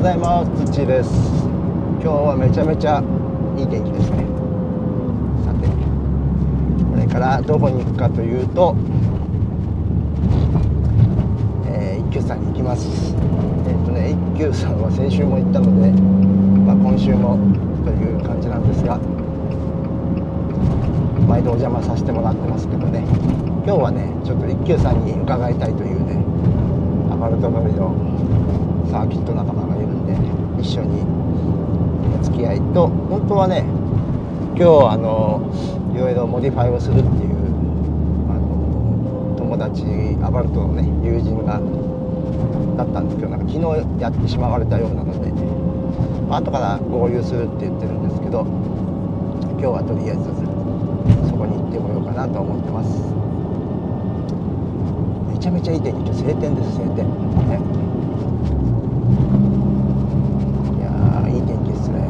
ございます。土です。今日はめちゃめちゃいい天気ですね。さて、これからどこに行くかというと、一休さんに行きます。一休さんは先週も行ったので、今週もという感じなんですが、毎度お邪魔させてもらってますけどね、今日はねちょっと一休さんに伺いたいというね、アパルト乗りのサーキット仲間がいるんで、一緒にお付き合いと、本当はね今日いろいろモディファイをするっていう友達、アパルトのね友人がだったんですけど、なんか昨日やってしまわれたようなので、後から合流するって言ってるんですけど、今日はとりあえずそこに行ってこようかなと思ってます。めちゃめちゃいい天気、晴天です。晴天ね、いやいい天気ですね。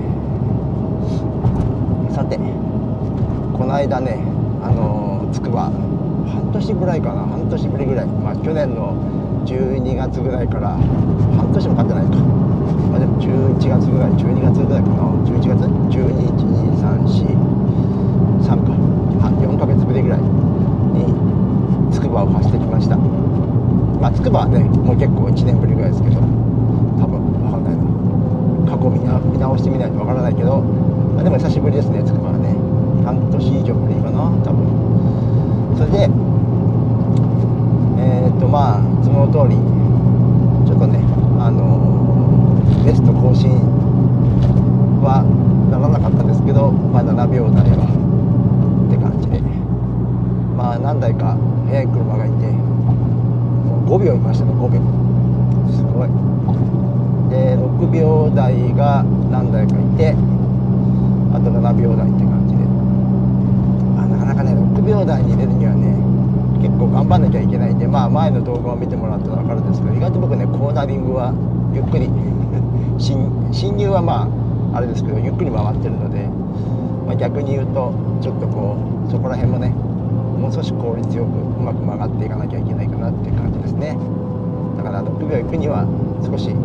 さて、この間ねつくば半年ぐらいかな、半年ぶりぐらい、去年の12月ぐらいから半年も経ってないか、でも11月ぐらい、12月ぐらいかな、11月12、1、2、3、4、3か4ヶ月ぶりぐらいにつくばを走ってきました。つくばはねもう結構1年ぶりぐらいですけど、多分分かんないな、過去見直してみないと分からないけど、でも久しぶりですね。つくばはね半年以上ぶりかな多分。それでいつもの通りちょっとねベスト更新はならなかったんですけど、7秒台はって感じで、何台か速い車がいて、もう5秒いましたね。5秒すごい。で6秒台が何台かいて、あと7秒台って感じで、なかなかね6秒台に出るにはね結構頑張んなきゃいけないんで、前の動画を見てもらったら分かるんですけど、意外と僕ねコーナリングはゆっくり進入はあれですけどゆっくり回ってるので、逆に言うとちょっとそこら辺もねもう少し効率よくうまく曲がっていかなきゃいけないかなっていう感じですね。だから6秒行くには少し、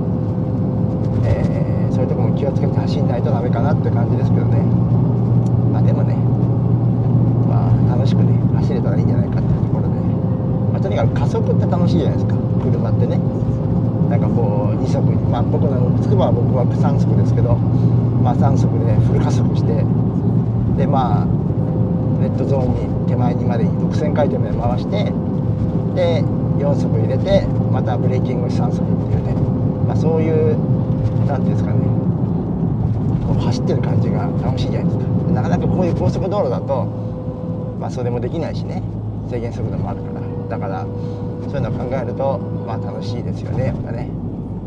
そういうところも気をつけて走んないとダメかなって感じですけどね。でもね楽しくね走れたらいいんじゃないかっていうところで、とにかく加速って楽しいじゃないですか、車ってね。なんか2速に、僕のつくばは僕は3速ですけど、3速でフル加速して、でレッドゾーンに手前にまで6000回転まで回して、で4速入れてまたブレーキング3速っていうね、そういうなんていうんですかね、走ってる感じが楽しいじゃないですか。なかなかこういう高速道路だとそれもできないしね、制限速度もあるから、だからそういうのを考えると楽しいですよね、やっぱね。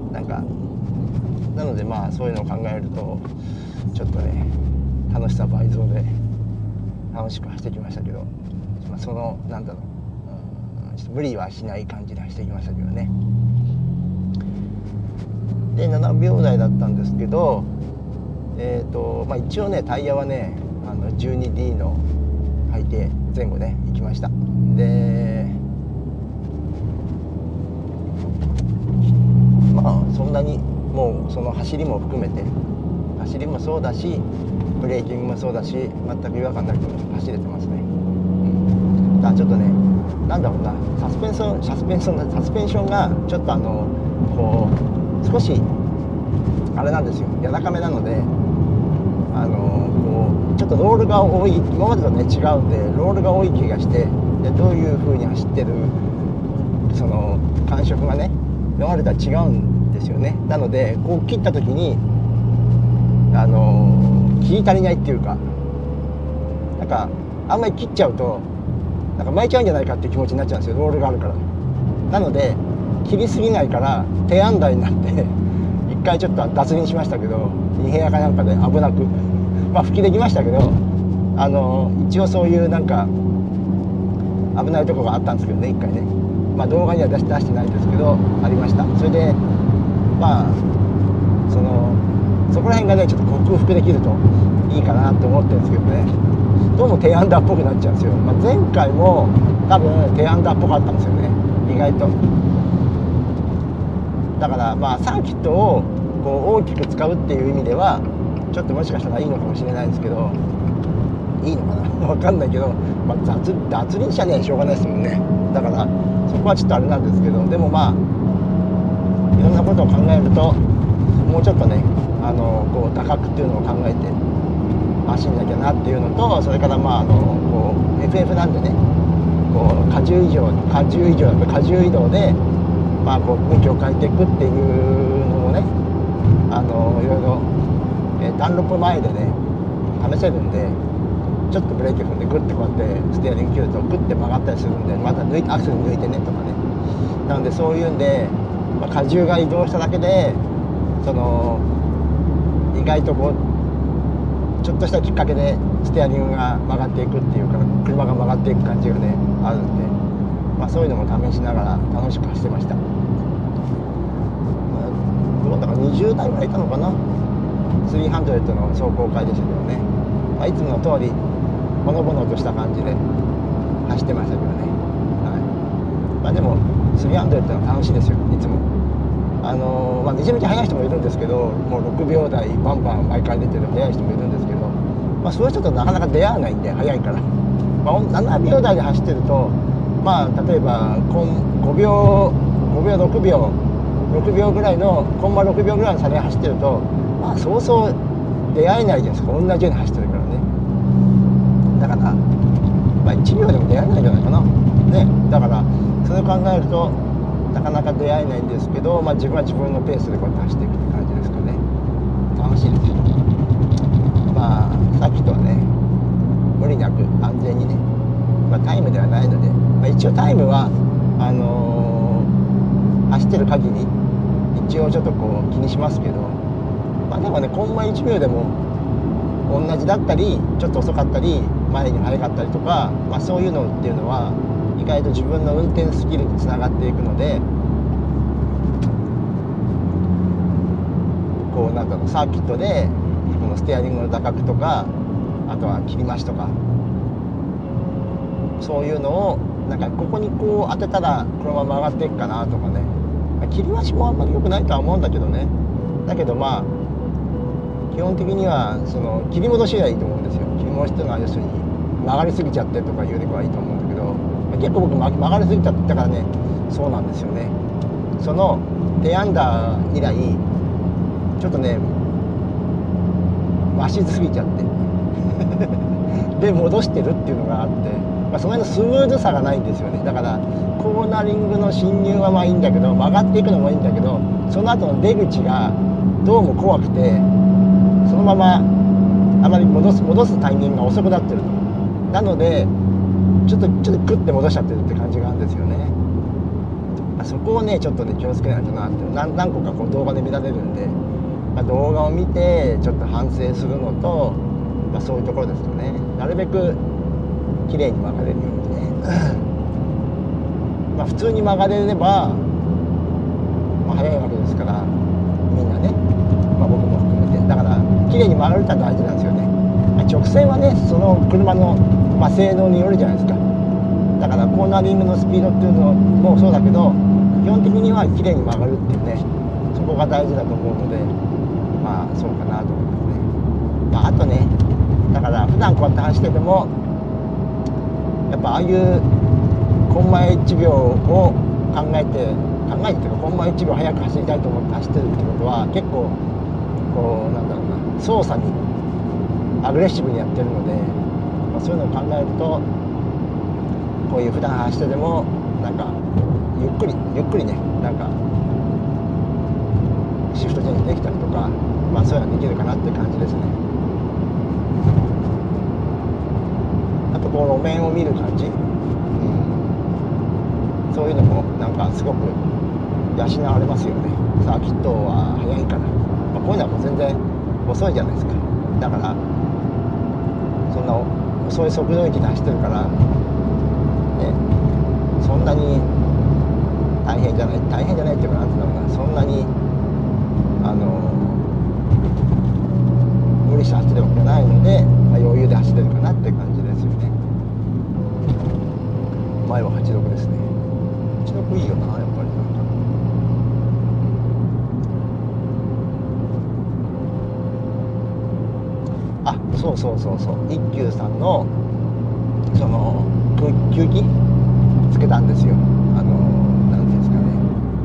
なのでそういうのを考えるとちょっとね楽しさ倍増で楽しく走ってきましたけど、そのちょっと無理はしない感じで走ってきましたけどね。で7秒台だったんですけど、一応ねタイヤはね12D の履いて前後ね行きました。でそんなにもうその走りも含めて、走りもそうだしブレーキングもそうだし、全く違和感なく走れてますね。だからちょっとねサスペンションがちょっと少しあれなんですよ、柔らかめなのでちょっとロールが多い、今までとね違うんでロールが多い気がして、でどういう風に走ってるその感触がね今までとは違うんですよね。なので切った時に切り足りないっていうか、あんまり切っちゃうと巻いちゃうんじゃないかっていう気持ちになっちゃうんですよ、ロールがあるから。なので切りすぎないから手安打になって一回ちょっと脱輪しましたけど、2部屋かなんかで危なく復帰できましたけど、一応そういう危ないところがあったんですけどね、一回ね。動画には出してないんですけどありました。それでそこら辺がねちょっと克服できるといいかなと思ってるんですけどね、どうも低アンダーっぽくなっちゃうんですよ。前回も多分低アンダーっぽかったんですよね、意外と。だからサーキットをこう大きく使うっていう意味ではちょっともしかしたらいいのかもしれないですけど、いいのかな分かんないけど、まあ、脱輪車にはしょうがないですもんね。だからそこはちょっとあれなんですけど、でもまあいろんなことを考えるともうちょっとねこう打角っていうのを考えて走んなきゃなっていうのと、それからまあこう FF なんでね、こう荷重移動でまあこう向きを変えていくっていうのもね、いろいろ、ダンロップ前でね試せるんで、ちょっとブレーキ踏んでグッてこうやってステアリング切るとグッて曲がったりするんで、またアクセル抜いてねとかね。なのでそういうんで、まあ、荷重が移動しただけで意外とこうちょっとしたきっかけでステアリングが曲がっていくっていうか、車が曲がっていく感じがねあるんで、まあ、そういうのも試しながら楽しく走ってました。まあ、どうだか20台ぐらいいたのかな、300の走行会でしたけどね、まあ、いつもの通りほのぼのとした感じで走ってましたけどね、はい。まあ、でも300ってのは楽しいですよ、いつも。まあ、めちゃめちゃ速い人もいるんですけど、もう6秒台バンバン毎回出てる速い人もいるんですけど、まあ、そういう人となかなか出会わないんで、速いから、まあ、7秒台で走ってると、まあ、例えば5秒6秒ぐらいのコンマ6秒ぐらいの差で走ってると、まあそうそう出会えないじゃないですか、同じように走ってるからね。だから、まあ、1秒でも出会えないんじゃないかなね。だからそれを考えるとなかなか出会えないんですけど、まあ、自分は自分のペースでこうやって走っていくって感じですかね。楽しいですよ。まあさっきとはね無理なく安全にね、まあ、タイムではないので、まあ、一応タイムは走ってる限り一応ちょっとこう気にしますけど、まあ、でもねコンマ1秒でも同じだったりちょっと遅かったり前に速かったりとか、まあ、そういうのっていうのは意外と自分の運転スキルにつながっていくので、こうなんだろう、サーキットでこのステアリングの打角とか、あとは切り増しとか、そういうのをなんかここにこう当てたら車曲がっていくかなとかね、切り増しもあんまり良くないとは思うんだけどね。だけどまあ基本的にはその切り戻しがいいと思うんですよ。切り戻しっていうのは要するに曲がりすぎちゃってとかいうよりはいいと思うんだけど、結構僕曲がりすぎちゃったからね、そうなんですよね。そのテアンダー以来ちょっとね増しすぎちゃってで戻してるっていうのがあって、まあ、その辺のスムーズさがないんですよね。だからコーナリングの進入はまあいいんだけど、曲がっていくのもいいんだけど、その後の出口がどうも怖くて、そのままあまり戻すタイミングが遅くなってると。なのでちょっとグッて戻しちゃってるって感じがあるんですよね。そこをねちょっとね気をつけないとなって、何個かこう動画で見られるんで、まあ、動画を見てちょっと反省するのと、まあ、そういうところですよね。なるべく綺麗に曲がれるようにねまあ普通に曲がれれば、まあ、速いわけですから、みんなね、まあ、僕も含めて。だから綺麗に曲がるって大事なんですよね。直線はねその車の、まあ、性能によるじゃないですか。だからコーナリングのスピードっていうのもそうだけど、基本的には綺麗に曲がるっていうね、そこが大事だと思うので、まあそうかなと思いますね。まあ、あとね、だから普段こうやって走っててもやっぱああいうコンマ1秒を考えてというか、コンマ1秒速く走りたいと思って走ってるってことは結構こうなんだろうな、操作にアグレッシブにやってるので、まあ、そういうのを考えるとこういう普段走っててもなんかゆっくりね、なんかシフトチェンジできたりとか、まあそういうのができるかなって感じですね。あとこう路面を見る感じ、そういうのもなんかすごく養われますよね。サーキットは速いから、まあ、こういうのはもう全然遅いじゃないですか。だからそんな遅い速度域で走ってるからね、そんなに大変じゃないっていうか、なんていうのかな、そんなに無理して走ってるわけじゃないので、まあ、余裕で走ってるかなって感じですよね。前は86ですね。86いいよな、やっぱり。なんかあ、そうそうそうそう、一休さんのその吸気つけたんですよ。なんていうんですかね、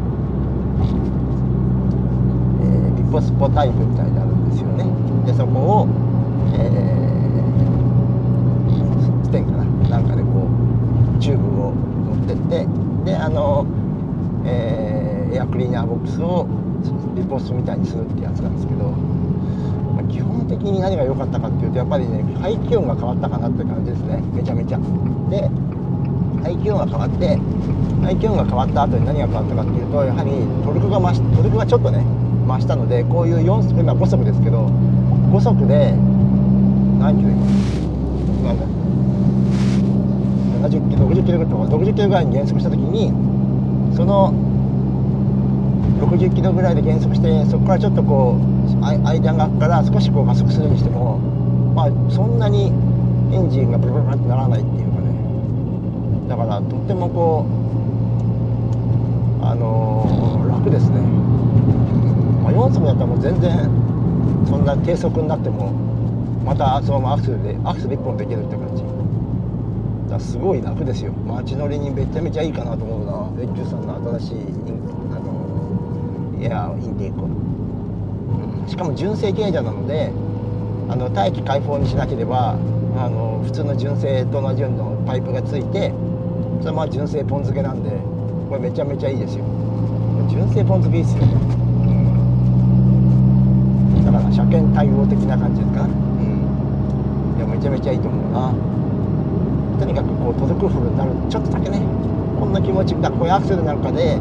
リポスポタイプみたいになるんですよね。でそこを、ステンかな、なんかでこうチューブを持ってって、でエアクリーナーボックスをリポストみたいにするってやつなんですけど、基本的に何が良かったかっていうと、やっぱりね、排気音が変わったかなって感じですね。めちゃめちゃで、排気音が変わった後に何が変わったかっていうと、やはりトルクがちょっとね増したので、こういう4速、今5速ですけど、5速で何キロ今なんだ70キロ60キロとか60キロぐらいに減速した時に、その60キロぐらいで減速して、そこからちょっとこう間が空くから少しこう加速するにしても、まあそんなにエンジンがブルブルブルってならないっていうかね。だからとってもこう楽ですね。まあ、4速だったらもう全然そんな低速になってもまたそのままアクセル1本できるって感じだから、すごい楽ですよ。街乗りにめちゃめちゃいいかなと思うな、越中さんの新しいエアインテーク、しかも純正形状なので、大気開放にしなければ普通の純正と同じようなパイプがついて、それはまあ純正ポン付けなんで、これめちゃめちゃいいですよ。純正ポン付けいいですよ、だから車検対応的な感じですかな。いやめちゃめちゃいいと思うな。とにかくこうトルクフルになる、ちょっとだけね、こんな気持ちだ、こういうアクセルなんかで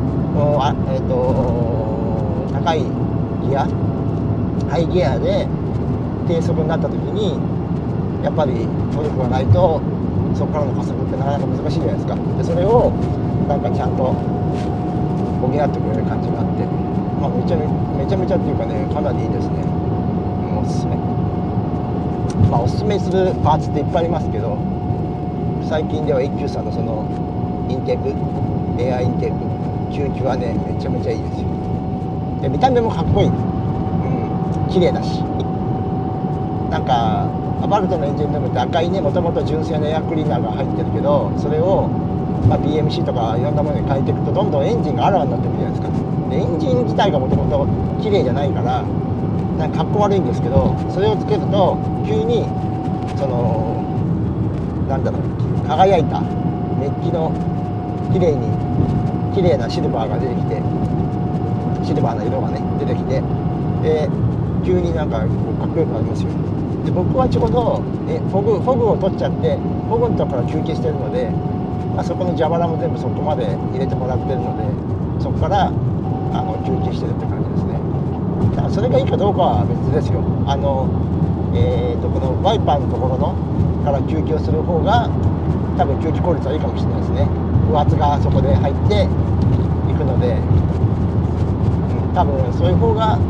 高いギア、ハイギアで低速になった時に、やっぱりトルクがないとそこからの加速ってなかなか難しいじゃないですか。でそれをなんかちゃんと補ってくれる感じがあって、まあ、めちゃめちゃっていうかね、かなりいいですね。おすすめ。まあおすすめするパーツっていっぱいありますけど、最近では一休さんのそのインテーク、エアインテーク吸気はね、めちゃめちゃいいですよ。で見た目もかっこいい、綺麗だし、なんかアバルトのエンジンルームって赤いね、もともと純正のエアクリーナーが入ってるけど、それを、まあ、BMC とかいろんなものに変えていくと、どんどんエンジンがあらわになってくるじゃないですか。でエンジン自体がもともと綺麗じゃないから、なんかかっこ悪いんですけど、それをつけると急にそのなんだろう、輝いたメッキの綺麗なシルバーが出てきて、シルバーの色がね出てきて、で急になんかこうかっこよくなりますよ。で僕はちょうどフォグを取っちゃって、フォグのとこから吸気してるので、まあ、そこの蛇腹も全部そこまで入れてもらってるので、そこから吸気してるって感じですね。だからそれがいいかどうかは別ですよ。このワイパーのところのから吸気をする方が多分吸気効率はいいかもしれないですね。風圧がそこで入っていくので、多分そういう方が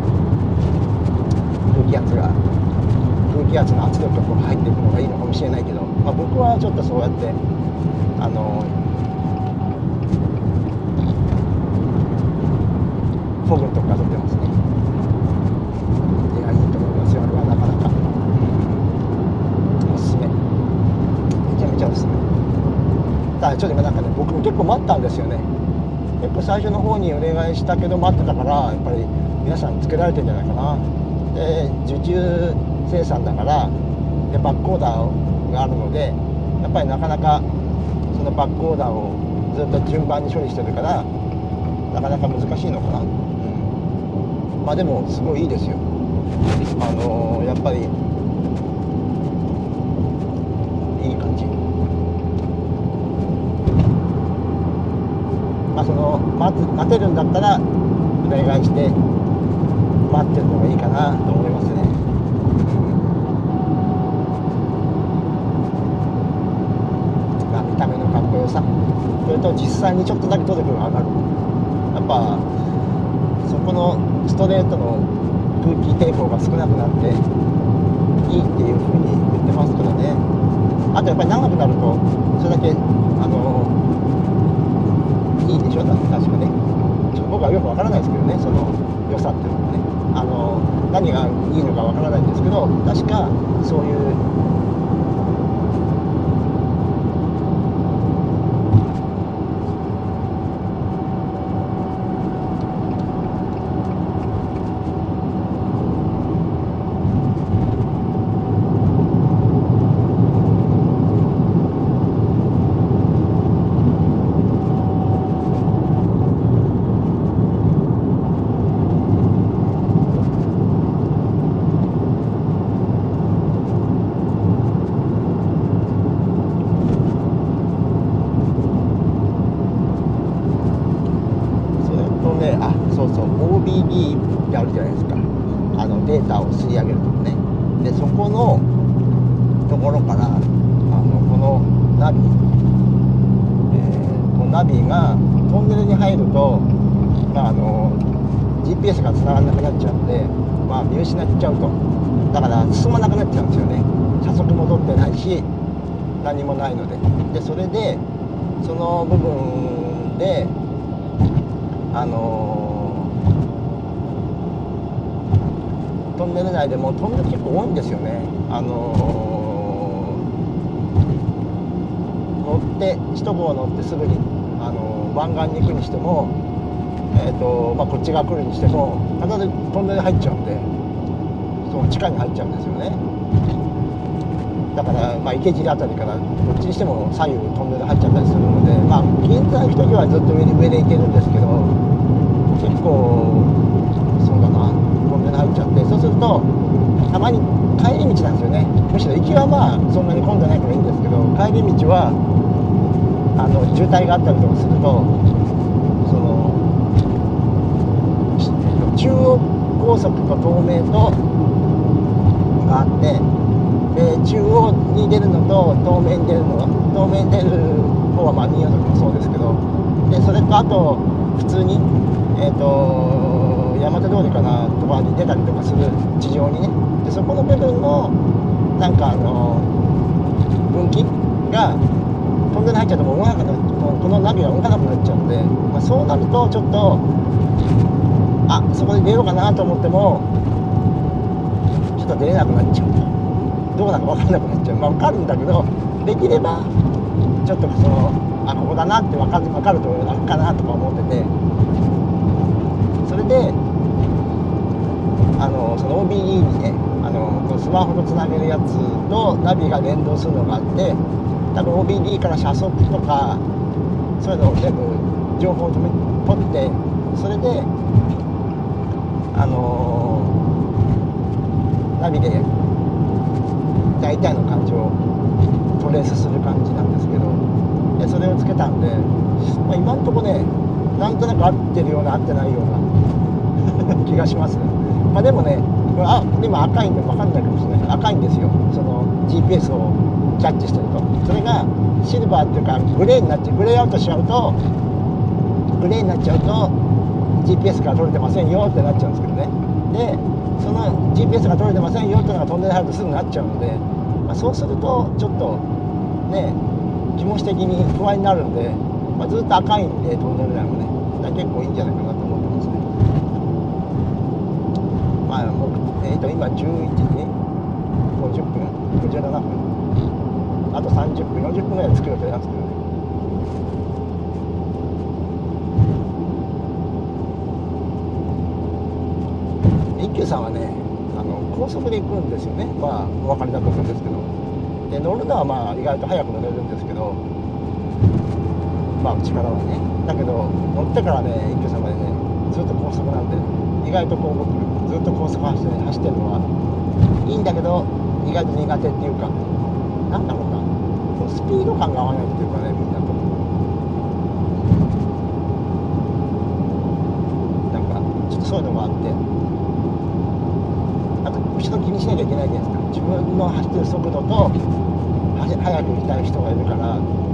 空気圧の圧力がこう入っていくのがいいのかもしれないけど、まあ、僕はちょっとそうやってフォグとか取ってますね。いや、いいと思いますよ。あれはなかなかおすすめ、めちゃめちゃおすすめ。ただちょっと今なんかね、僕も結構待ったんですよね。結構最初の方にお願いしたけど待ってたから、やっぱり皆さんつけられてるんじゃないかな。で受注生産だから、でバックオーダーがあるので、やっぱりなかなかそのバックオーダーをずっと順番に処理してるから、なかなか難しいのかな。まあでもすごいいいですよ。やっぱりいい感じ。まあその待てるんだったらお願いして待ってるのがいいかなと思いますね。まあ見た目のかっこよさ、それと実際にちょっとだけトルクが上がる。やっぱそこのストレートの空気抵抗が少なくなっていいっていう風に言ってますけどね。あとやっぱり長くなるとそれだけいいでしょ、確かね。僕はよくわからないですけどね、その良さっていうのがね、何がいいのかわからないんですけど、確かそういうそうそう OBD ってあるじゃないですか、データを吸い上げるとこね。でそこのところからこのナビ、このナビがトンネルに入ると、GPS が繋がらなくなっちゃうんで、見失っちゃうと。だから進まなくなっちゃうんですよね。車速戻ってないし何もないので。でそれでその部分でトンネル内でもトンネル結構多いんですよね。乗って首都高を乗ってすぐに湾岸に行くにしても、こっち側来るにしても必ずトンネル入っちゃうんで、その地下に入っちゃうんですよね。だから池尻あたりからどっちにしても左右トンネル入っちゃったりするので、銀座行く時はずっと上で行けるんですけど、結構そうだな、トンネル入っちゃって、そうするとたまに帰り道なんですよね。むしろ行きはそんなに混んでないからいいんですけど、帰り道は渋滞があったりとかすると、その中央高速と東名とがあって、で中央に出るのと東名に出る方は新潟もそうですけど、でそれとあと普通に山手通りかなとかに出たりとかする地上にね。でそこの部分の分岐がトンネル入っちゃうともうこのナビが動かなくなっちゃうんで、そうなるとちょっとそこで出ようかなと思ってもちょっと出れなくなっちゃうと、どうなのか分からなくなっちゃう。分かるんだけど、できればちょっとここだなって分かると楽かなとか思ってて、それでその OBD にね、このスマホとつなげるやつとナビが連動するのがあって、多分 OBD から車速とかそういうのを全部情報を取って、それでナビで大体の感じをトレースする感じなんですけど、でそれをつけたんで、今んとこね、なんとなく合ってるような合ってないような気がします。でもね、これ今赤いんで分かんないかもしれないけど、赤いんですよ、その GPS をキャッチしてると。それがシルバーっていうかグレーアウトしちゃうと、グレーになっちゃうと GPS から取れてませんよってなっちゃうんですけどね。でその GPS が取れてませんよっていうのがトンネル入るとすぐなっちゃうので、そうするとちょっとね、気持ち的に不安になるんで、ずっと赤いんでトンネル内もね、だから結構いいんじゃないかなと思ってますね。今11時50分57分、あと30分40分ぐらいで着く予定なんですけどね。一休さんはね、高速で行くんですよね。お分かりだと思うんですけど、で乗るのは意外と早く乗れるんですけど、うちからはね。だけど乗ってからね、一休さんまでね、ずっと高速なんで、意外と僕ずっと高速走ってるのはいいんだけど、意外と苦手っていうか、なんだろうな、スピード感が合わないっていうかね、みんなと。ちょっとそういうのがあって、あと後ろ気にしなきゃいけないじゃないですか。自分の走ってる速度と早く行きたい人がいるから、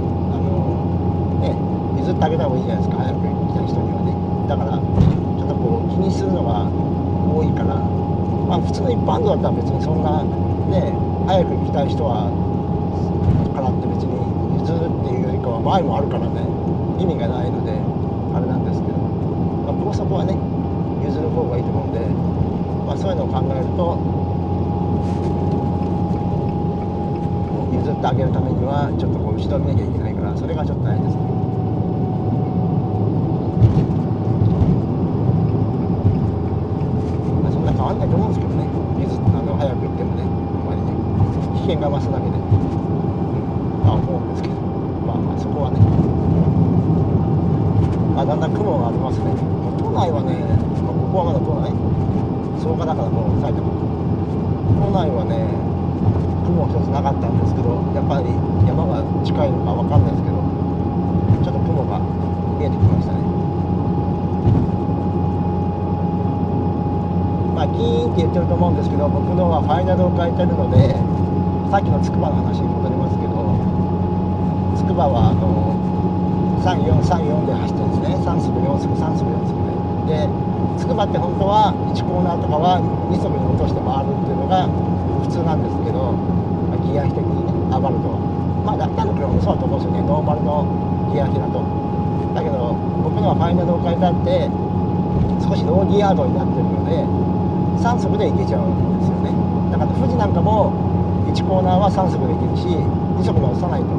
譲ってあげた方がいいじゃないですか、早く行きたい人にはね。だからちょっと気にするのが多いから、普通の一般道だったら別にそんなね、早く行きたい人はからって別に譲るっていうよりかは前もあるからね、意味がないのであれなんですけど、高速はね、 譲る方がいいと思うんで、そういうのを考えると譲ってあげるためにはちょっと後ろ見なきゃいけないから、それがちょっと大変ですね。そんな変わんないと思うんですけどね、早く行ってもね、あんまりね危険が増すだけで、思うんですけど、そこはね、だんだん雲がありますね。都内はね、ここはまだ都内草加だからもう埼玉、都内はね雲一つなかったんですけど、やっぱり山が近いのか分かんないですけど、ちょっと雲が見えてきましたね。キーンって言ってると思うんですけど、僕のはファイナルを変えてるので、さっきのつくばの話に戻りますけど、つくばは3434で走ってるんですね。3速4速3速4速で、つくばって本当は1コーナーとかは2速に落として回るっていうのが普通なんですけど、ギア比的にね、アバルトは大体の車もそうだと思うんですよね、ノーマルのギア比だと。だけど僕のはファイナルを変えてあって、少しローギアードになってるので3速でいけちゃうんですよね。だから富士なんかも1コーナーは3速でいけるし、2速で落とさないと。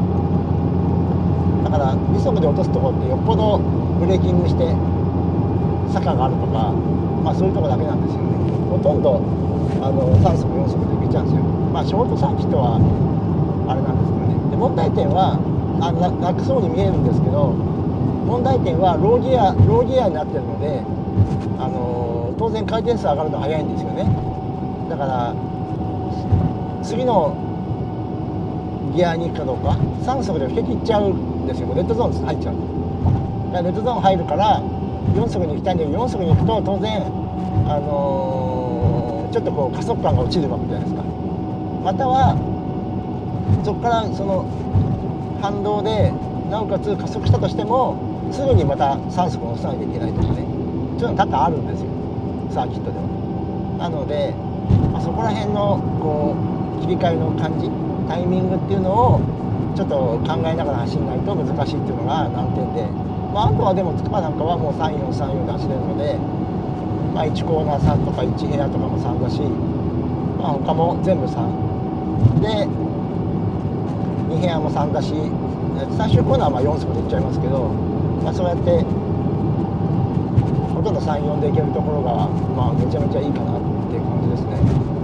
だから2速で落とすところってよっぽどブレーキングして坂があるとか、そういうとこだけなんですよね。ほとんど3速4速でいけちゃうんですよ。ショートサーキットはあれなんですけどね。で問題点は楽そうに見えるんですけど、問題点はローギアになってるので、当然回転数上がるの早いんですよね。だから次のギアに行くかどうか3速で結局行っちゃうんですよ。レッドゾーン入っちゃう。だからレッドゾーン入るから4速に行きたいんだけど、4速に行くと当然ちょっと加速感が落ちるわけじゃないですか。またはそこからその反動でなおかつ加速したとしてもすぐにまた3速を押さなきゃいけないとかね、そういうの多々あるんですよ、サーキットでは。なので、そこら辺の切り替えの感じ、タイミングっていうのをちょっと考えながら走らないと難しいっていうのが難点で、あとはでもつくばなんかはもう3434で走れるので、1コーナー3とか1部屋とかも3だし、他も全部3で2部屋も3だし、最終コーナーは4速でいっちゃいますけど、そうやってほとんど34でいけるところが、めちゃめちゃいいかなっていう感じですね。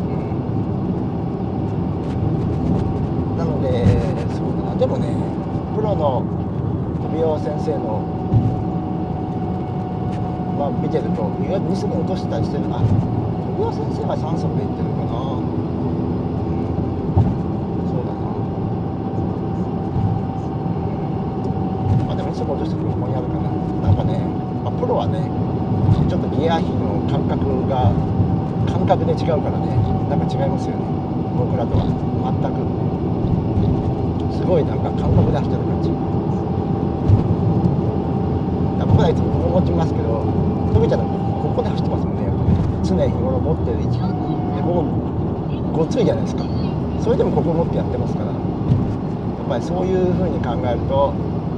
なのでそうだな、でもねプロの美容先生の見てると意外と2速に落としたりしてるな。美容先生は3速でいってるかな。そうだな。でも2速落としてくるここにあるかな。なんかね、プロはねちょっとギア比の感覚で違うからね、なんか違いますよね、僕らとは全く。すごいなんか感覚で走ってる感じ。僕らいつもここ持ちますけど、富ちゃんここで走ってますもんね、やっぱね。常日頃持ってる位置で、ここごっついじゃないですか。それでもここ持ってやってますから、やっぱりそういう風に考えると、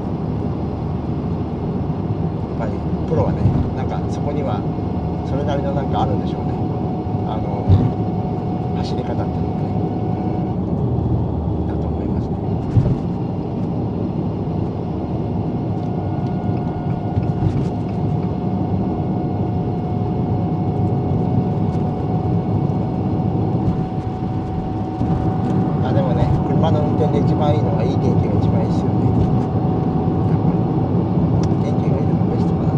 やっぱりプロはね、なんかそこにはそれなりのなんかあるんでしょうね、走り方っていうのがね、だと思いますね。でもね、車の運転で一番いいのは、いい天気が一番いいですよね。やっぱり天気がいいのがベストかな。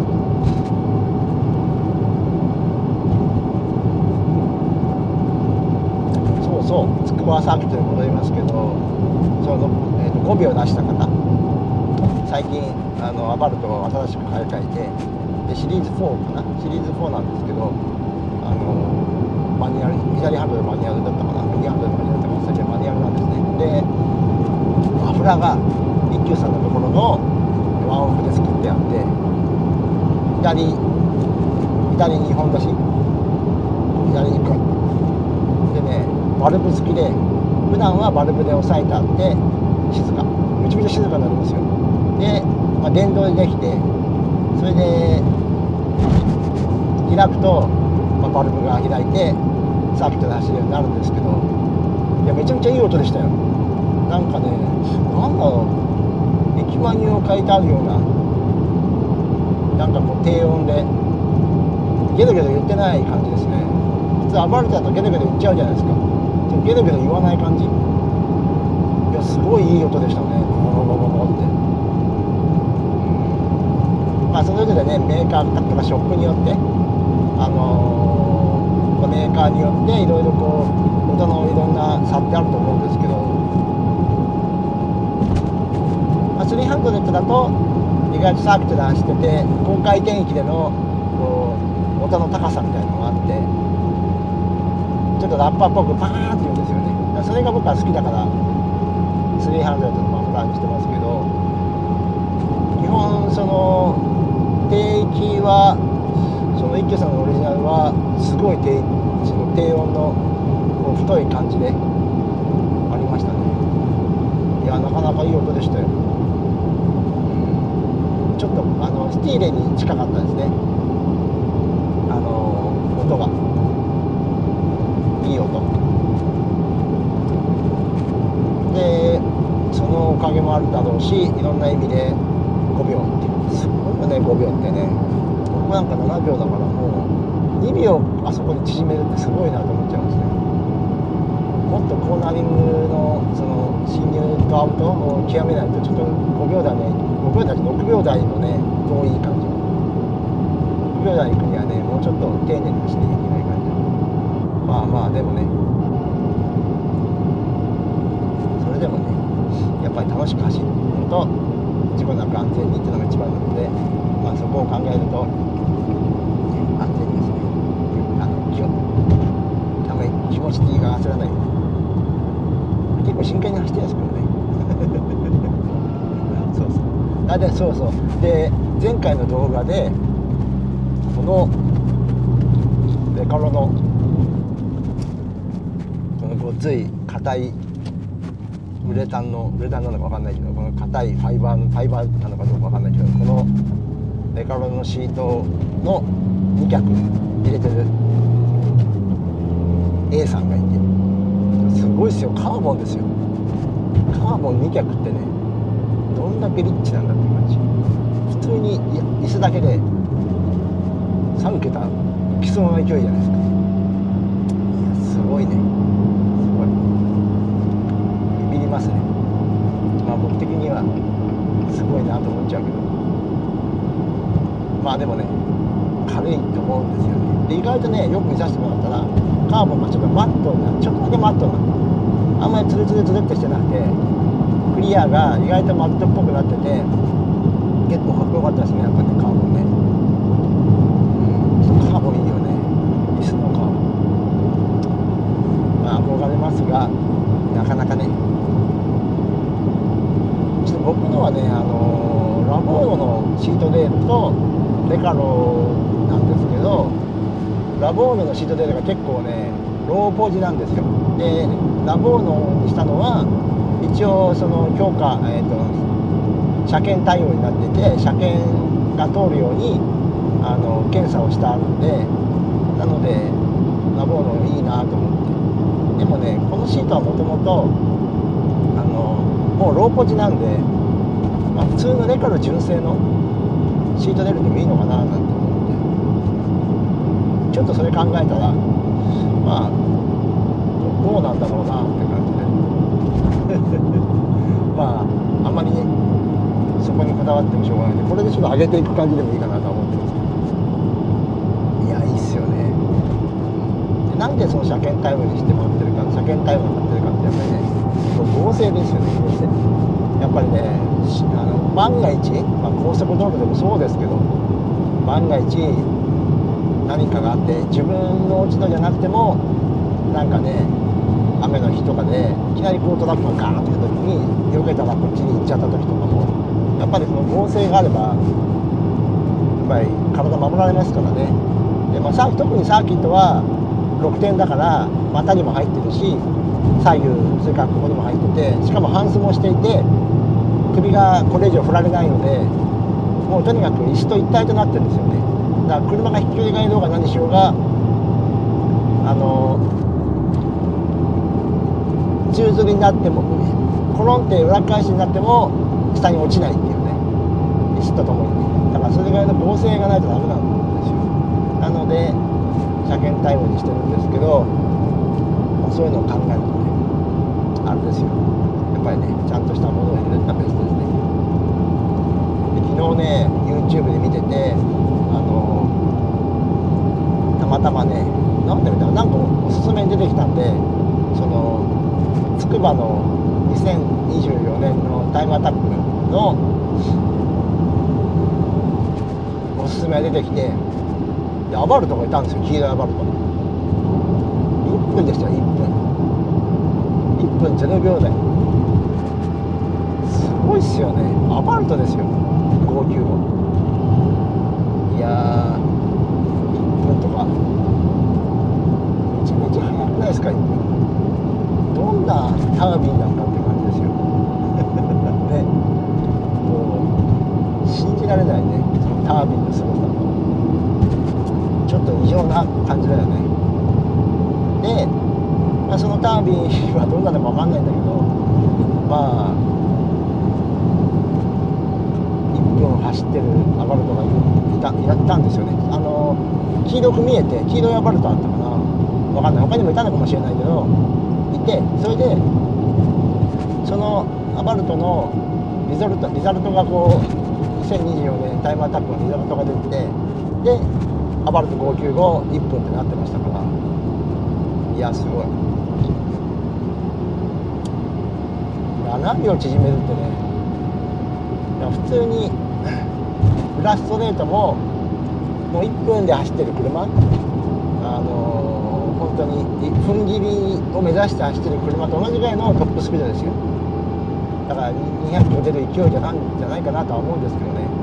そうつくばサーキットに戻りますけど、ちょうど、5秒出した方、最近アバルトを新しく買い替えて、でシリーズ4かな、シリーズ4なんですけど、マニュアル、左ハンドルマニュアルだったかな、右ハンドルマニュアルだったかな、マニュアルなんですね。でマフラーが一休さんのところのワンオフで作ってあって、左2本出し、左に1個でね、バルブ付きで、普段はバルブで押さえてあって静か、めちゃめちゃ静かになるんですよ。で、電動でできて、それで開くと、バルブが開いてサーキットで走るようになるんですけど、いやめちゃめちゃいい音でしたよ。なんかね、なんだろう、駅マニュを書いてあるような、なんかこう低音でゲドゲド言ってない感じですね。普通暴れちゃうとゲドゲド言っちゃうじゃないですか。ゲドゲド言わない感じ。いやすごいいい音でしたね。ボボボボボって。それぞれね、メーカーとかショップによって、メーカーによっていろいろこう音のいろんな差ってあると思うんですけど、300だと意外とサーキットで走ってて高回転域でのこう音の高さみたいなのがあって、ちょっとラッパーっぽくパーンって言うんですよね。それが僕は好きだから300のマフラーにしてますけど、基本その低域はその一休さんのオリジナルはすごいその低音のこう太い感じでありましたね。いやなかなかいい音でしたよ。ちょっとスティーレに近かったですね。音がいい音で、そのおかげもあるだろうし、いろんな意味で5秒ってすごいよね。5秒ってね、僕なんか7秒だからもう2秒あそこに縮めるってすごいなと思っちゃいますね。もっとコーナリングのその進入とアウトを極めないと、ちょっと5秒台ね、5秒台6秒台のね遠い感じ、6秒台行くにはねもうちょっと丁寧に走っていけない感じ。でもね、それでもねやっぱり楽しく走るのと事故なく安全にっていうのが一番なので、そこを考えると安全にですね、あんまり気持ちが焦らないように、結構真剣に走ってるんですけどねそうで、前回の動画でこのデカロのこのごつい硬いウレタンなのか分かんないけど、この硬いファイバーなのかどうか分かんないけど、このデカロのシートの2脚入れてる A さんがいて、すごいですよ。カーボンですよ。カーボン2脚ってね、どんだけリッチなんだっていう感じ。普通に椅子だけで3桁いきそうな勢いじゃないですか。いやすごいね、すごいビビりますね。僕的にはすごいなと思っちゃうけど、でもね軽いと思うんですよね。で意外とね、よく見させてもらったらカーボンがちょっとマットになる、ちょっとだけマットになる、あんまりツルツルってしてなくて、クリアが意外とマットっぽくなってて結構かっこよかったですね。やっぱねカーボンね、カーボンいいよね。椅子のカーボン憧れますが、なかなかね、ちょっと僕のはねラボーノのシートレールとデカロなんですけど、ラボーノのシートレールが結構ねローポジなんですよ。でラボーノにしたのは一応その強化、車検対応になってて、車検が通るように検査をしてあるんで、なのでラボーノいいなと思って。でもねこのシートはもともともうローポジなんで、普通のデカロ純正のシートレールでもいいのかななんて思って、ちょっとそれ考えたらどうなんだろうなって感じであんまりねそこにこだわってもしょうがないんで、これでちょっと上げていく感じでもいいかなと思ってますけど、いやいいっすよね。でなんでその車検対応にしてもらってるか、車検対応になってるかってやっぱりね合成ですよね。合成やっぱりね万が一、高速道路でもそうですけど、万が一何かがあって自分の落ち度じゃなくてもなんかね雨の日とかでいきなりトラックがガーンと来た時に避けたらこっちに行っちゃった時とかも、やっぱりその合成があればやっぱり体守られますからね。で、特にサーキットは6点だから股にも入ってるし、左右それからここにも入ってて、しかもハンスもしていて首がこれ以上振られないので、もうとにかく椅子と一体となってるんですよね。 だから車がひっくり返ろうが何しようが宙吊りになってもコロンって裏返しになっても下に落ちないっていうね、石とともにね。だからそれぐらいの剛性がないとダメなんですよ。なので車検対応にしてるんですけど、そういうのを考えるとね、あれですよ、やっぱりねちゃんとしたものを入れるのがベストですね。で昨日ね YouTube で見ててたまたまねなんかおすすめに出てきたんで、そのつくばの2024年のタイムアタックのおすすめが出てきて、でアバルトがいたんですよ、黄色いアバルト。1分でしたよ、1分0秒台。すごいっすよね、アバルトですよ、595。いやー1分とかめちゃめちゃ速くないですか、1分。どんなタービンなんかって感じですよね。もう信じられないね、そのタービンのすごさ。ちょっと異常な感じだよね。で、そのタービンはどんなのか分かんないんだけど、1分走ってるアバルトがいたんですよね。黄色く見えて、黄色いアバルトあったかな、分かんない、他にもいたのかもしれないけどいて、それでそのアバルトのリザルトがこう2024年タイムアタックのリザルトが出て、でアバルト595 1分ってなってましたから、いやすごい。7秒縮めるってね、いや普通に裏ストレートもう1分で走ってる車、本当に踏ん切りを目指して走ってる車と同じぐらいのトップスピードですよ。だから200キロ出る勢いじゃないかなとは思うんですけどね。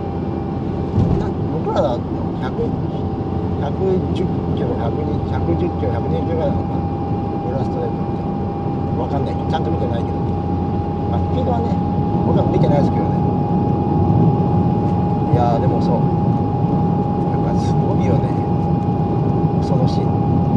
僕らだと110キロ、110キロ、120キロぐらいなのかな、裏ストレートって分かんないけど、ちゃんと見てないけど、スピードはね僕は見てないですけどね。いやーでもそうやっぱすごいよね、恐ろしい。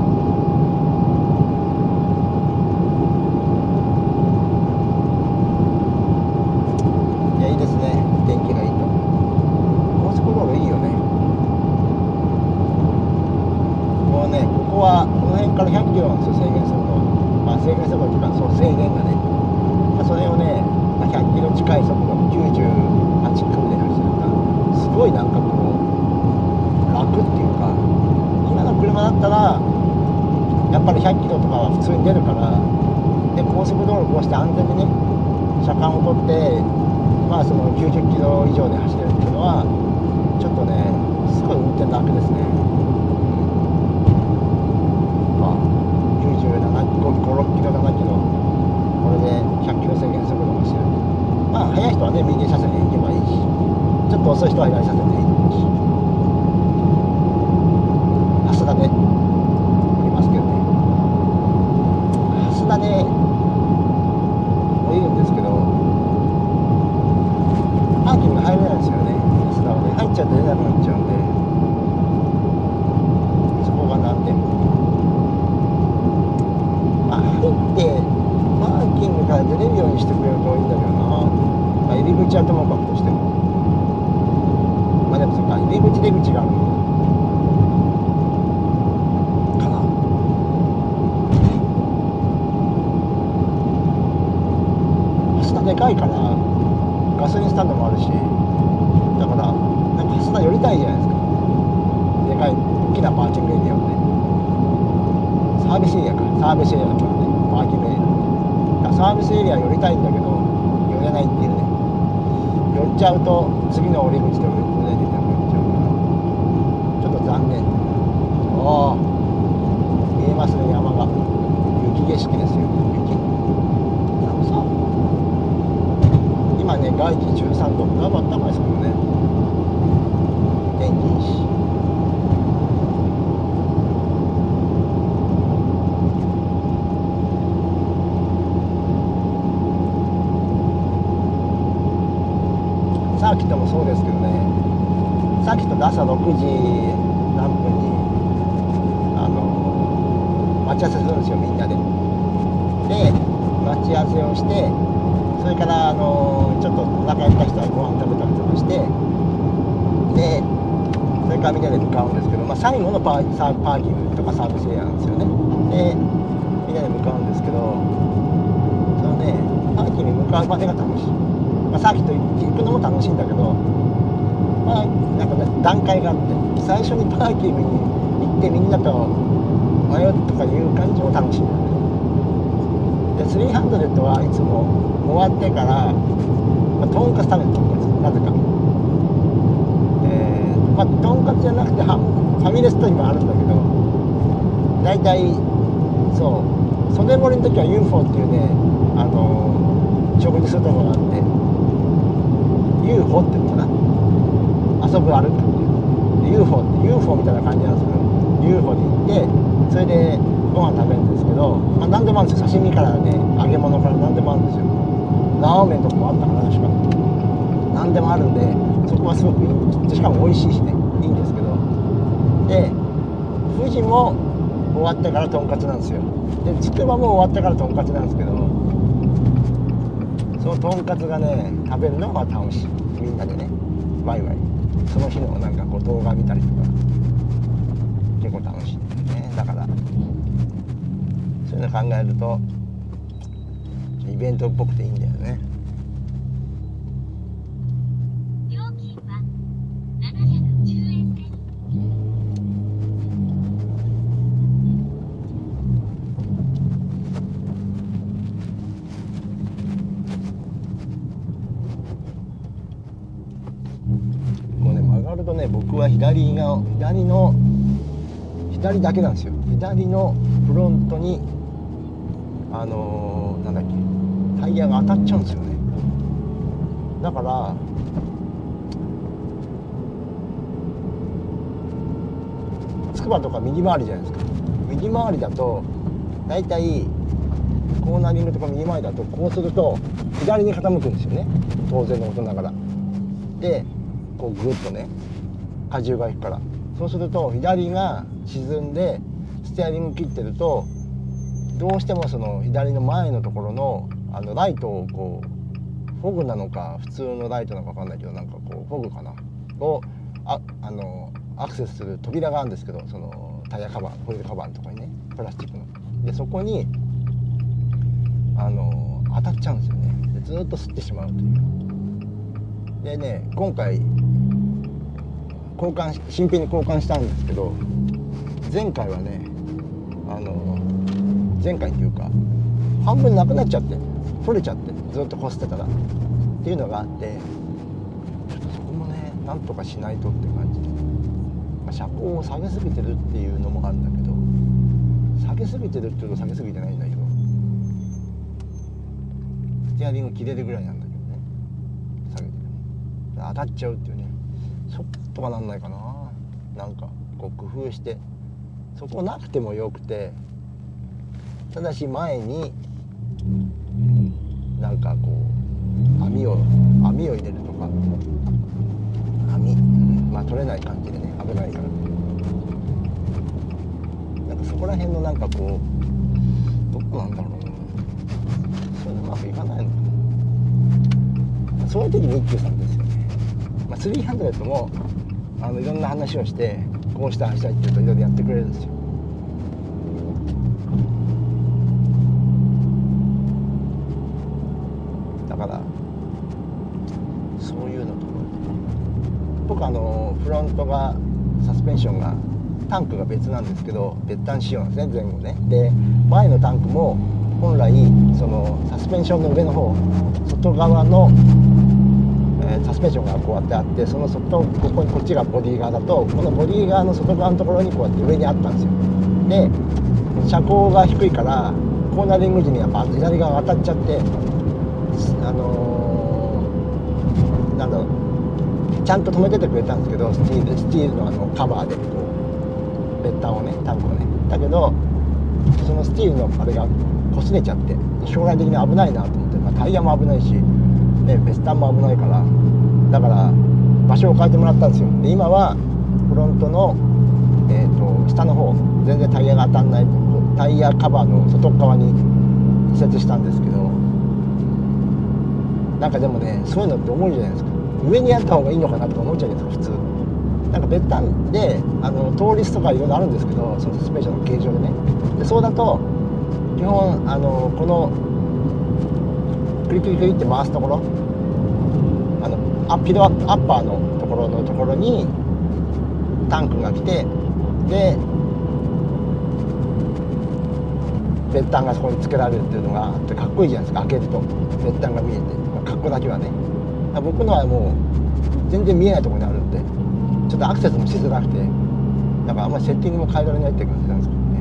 いやいいですね、天気がいいと。高速道路いいよね。もうね、この辺から100キロなんですよ、制限速度。制限速度っていうか、そう制限がね、それをね、100キロ近い速度98キロで走るから、すごいなんかこう楽っていうか、今の車だったらやっぱり100キロとかは普通に出るから、で高速道路こうして安全にね車間を取って、その90キロ以上で走れるっていうのはちょっとねすごい運転楽ですね。5、6キロ、7キロ、これで100キロ制限速度を走る。速い人はね右車線に行けばいいし、ちょっと遅い人は左車線でいいと思うし、蓮田で降りますけどね。蓮田で降りるんですけど、パーキング入れないですよね。蓮田はね、入っちゃうと出なくなっちゃうんで、そこが難点。入ってパーキングから出れるようにしてくれるといいんだけどな。入り口はともかくとしても、でもそっか、入り口出口があるかな。蓮田でかいからガソリンスタンドもあるし、だからなんか蓮田寄りたいじゃないですか。でかい大きなパーキングエリアをね、サービスエリアだからね、パーキングエリア。サービスエリア寄りたいんだけど寄れないっていうね。寄っちゃうと次の降り口で降りないといけなくなっちゃうから、ちょっと残念。見えますね、山が。雪景色ですよ、雪。寒そう。今ね外気13度、だいぶあったかいですけどね、天気いいし。サーキットもそうですけどね、 さっきと朝6時何分に待ち合わせするんですよ、みんなで。で待ち合わせをして、それからちょっとお腹減った人はご飯食べたりとかして、でそれからみんなで向かうんですけど、最後のパーキングとかサービスエリアなんですよね。でみんなで向かうんですけど、そのねパーキングに向かうまでが楽しい。さっきと行くのも楽しいんだけど、なんかね段階があって、最初にパーキングに行ってみんなと迷うとかいう感じも楽しいんだよね。で300はいつも終わってから、とんかつ食べる、とんかつなぜか。とんかつじゃなくてファミレスとにもあるんだけど、大体そう袖盛りの時は UFO っていうね食事するところがあって、 UFO っていうのかな、遊ぶ歩くっていう UFO って UFO みたいな感じなんですけど、 UFO に行ってそれでご飯食べるんですけど、何でもあるんですよ。刺身からね、揚げ物から何でもあるんですよ。ラーメンとかもあったかな、確か何でもあるんで、そこはすごくいい。しかも美味しいしね、いいんですけど、で富士も終わってからとんかつなんですよ。でつくばも終わってからとんかつなんですけど、そのとんかつがね食べるのが楽しい。みんなでねワイワイその日のなんかこう動画見たりとか結構楽しいんだよね。だからそういうの考えるとイベントっぽくていいんだよね。 料金は710円です。 もうね曲がるとね、僕は左だけなんですよ。左のフロントになんだっけ、タイヤが当たっちゃうんですよね。だからつくばとか右回りじゃないですか。右回りだとだいたいコーナリングとか右回りだと、こうすると左に傾くんですよね、当然のことながら。でこうグッとね荷重がいくから、そうすると左が沈んでステアリング切ってると、どうしてもその左の前のところのライトをこうフォグなのか普通のライトなのか分かんないけど、なんかこうフォグかなをアクセスする扉があるんですけど、そのタイヤカバー、ホイールカバーのところにね、プラスチックので、そこに当たっちゃうんですよね。でずっと吸ってしまうという。でね、今回新品に交換したんですけど、前回はね前回っていうか半分なくなっちゃって、取れちゃって、ずっとこすってたらっていうのがあって、ちょっとそこもねなんとかしないとって感じで、車高を下げすぎてるっていうのもあるんだけど、下げすぎてるっていうと下げすぎてないんだけど、ステアリング切れるぐらいなんだけどね、下げてる当たっちゃうっていうね。ちょっとはなんないかな、なんかこう工夫して、そこなくてもよくて、ただし前になんかこう網を入れるとか、取れない感じでね、危ないから、なんかそこら辺のなんかこうどこなんだろうな、そういうのうまくいかないのかな。そういう時に一休さんですよね。300もいろんな話をして、こうしたいしたいって言うといろいろやってくれるんですよ。だからそういうのとか、僕フロントがサスペンションがタンクが別なんですけど、別単仕様なんですね、前後ね。で前のタンクも本来そのサスペンションの上の方、外側のサスペンションがこうやってあって、そのこっちがボディ側だと、このボディ側の外側のところにこうやって上にあったんですよ。で車高が低いからコーナリング時にやっぱ左側当たっちゃって、なんだろう、ちゃんと止めててくれたんですけど、スチールのカバーでこう別単をね、タンクをね。だけどそのスチールのあれが擦れちゃって、将来的に危ないなと思って、タイヤも危ないし、ね、別単も危ないから、だから場所を変えてもらったんですよ。で今はフロントの、下の方全然タイヤが当たんないタイヤカバーの外側に移設したんですけど、なんかでもねそういうのって重いじゃないですか。上にやった方がいいのかなとか思っちゃうじゃないですか普通。なんか別単で倒立とかいろいろあるんですけど、そのサスペンションの形状でね。でそうだと基本このクリクリクリって回すところピドアッパーのところにタンクが来て、で別単がそこにつけられるっていうのがあってかっこいいじゃないですか。開けると別単が見えて、格好だけはね。僕のはもう全然見えないところにあるんでちょっとアクセスもしづらくて、だからあんまりセッティングも変えられないっていう感じなんですけどね。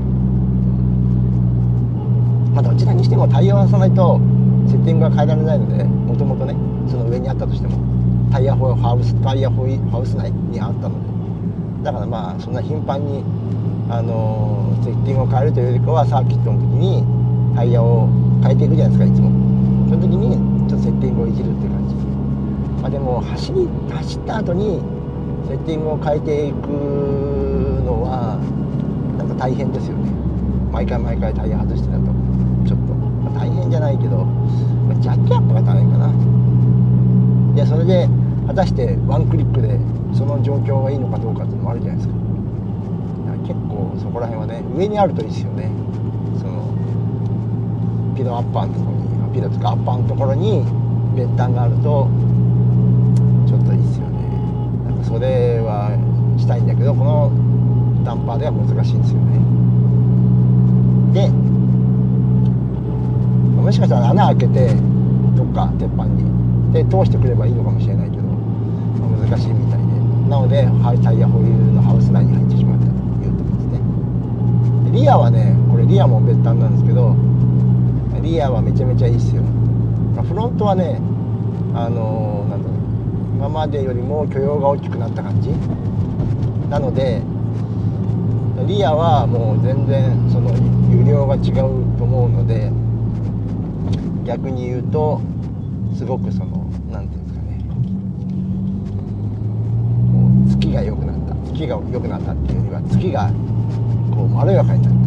まあどちらにしてもタイヤを外さないとセッティングが変えられないので、もともとねその上にあったとしてもタイヤハウス内にあったので、だからまあそんな頻繁にセッティングを変えるというよりかはサーキットの時にタイヤを変えていくじゃないですかいつも。その時にちょっとセッティングをいじるっていう感じ。まあでも走った後にセッティングを変えていくのはなんか大変ですよね。毎回タイヤ外してだとちょっと、まあ、大変じゃないけど、まあ、ジャッキアップが大変かな。でそれで果たしてワンクリックでその状況がいいのかどうかっていうのもあるじゃないですか。結構そこら辺はね上にあるといいですよね。そのピドアッパーのところにピドとかアッパーのところに別単があるとちょっといいですよね。なんかそれはしたいんだけどこのダンパーでは難しいんですよね。でもしかしたら穴開けてどっか鉄板にで通してくればいいのかもしれないけど、まあ、難しいみたいで、なのでタイヤホイールのハウス内に入ってしまったというところですね。でリアはねこれリアも別単なんですけどリアはめちゃめちゃいいですよ。フロントはねなんだろう今までよりも許容が大きくなった感じなので、リアはもう全然その油量が違うと思うので、逆に言うとすごくそのなんていうんですかね、もう月が良くなったっていうよりは月がこうまろやかになった。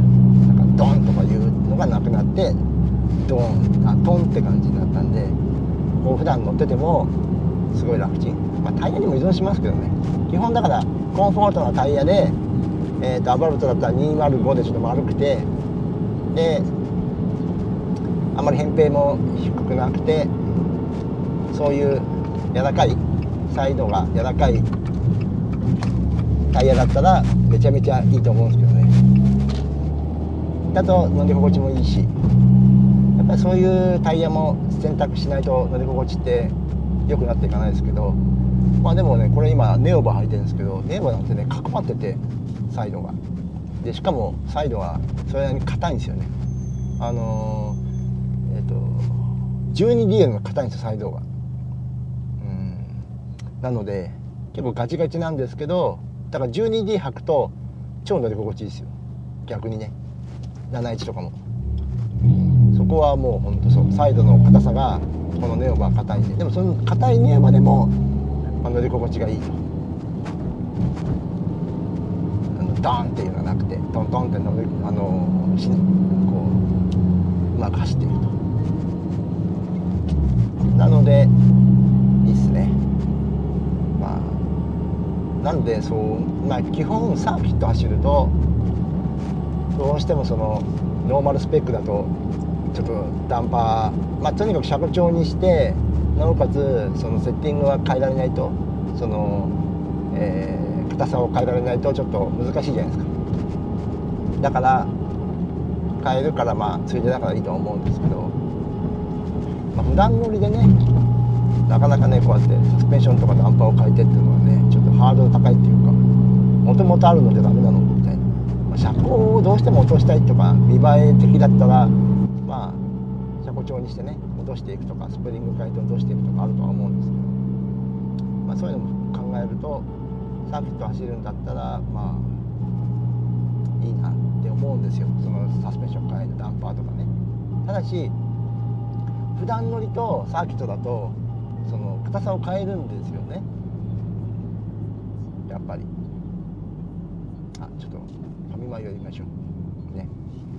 なんかドンとかいうのがなくなってドントンって感じになったんで、こう普段乗っててもすごい楽ちん。まあタイヤにも依存しますけどね。基本だからコンフォートなタイヤで、アバルトだったら205でちょっと丸くて、であまり扁平も低くなくて、そういう柔らかいサイドが柔らかいタイヤだったらめちゃめちゃいいと思うんですけどね。だと乗り心地もいいし、やっぱりそういうタイヤも選択しないと乗り心地って良くなっていかないですけど、まあでもねこれ今ネオバ履いてるんですけど、ネオバなんてね角張っててサイドがで、しかもサイドはそれなりに硬いんですよね。12D のが硬いんですよサイドが。なので結構ガチガチなんですけど、だから 12D 履くと超乗り心地いいですよ逆にね。71とかもそこはもうほんとそう、サイドの硬さがこのネオバは硬いんで、でもその硬いネオバでも、まあ、乗り心地がいいと。ドーンっていうのがなくてトントンってこううまく走っていると。なのでいいっすね。まあなんでまあ基本サーキット走るとどうしてもそのノーマルスペックだとちょっとダンパー、まあとにかく車高調にしてなおかつそのセッティングは変えられないと、その硬さを変えられないとちょっと難しいじゃないですか。だから変えるからまあついでだからいいとは思うんですけど、まあ、普段乗りでねなかなかねこうやってサスペンションとかダンパーを変えてっていうのはねちょっとハードル高いっていうか、もともとあるのじゃダメなのみたいな、まあ、車高をどうしても落としたいとか見栄え的だったらまあ車高調にしてね落としていくとかスプリング変えて落としていくとかあるとは思うんですけど、まあ、そういうのも考えるとサーキット走るんだったらまあいいなって思うんですよ。そのサスペンション変えるダンパーとかね。ただし普段乗りとサーキットだとその硬さを変えるんですよね。 やっぱり。あ、ちょっとファミマ寄りましょうね。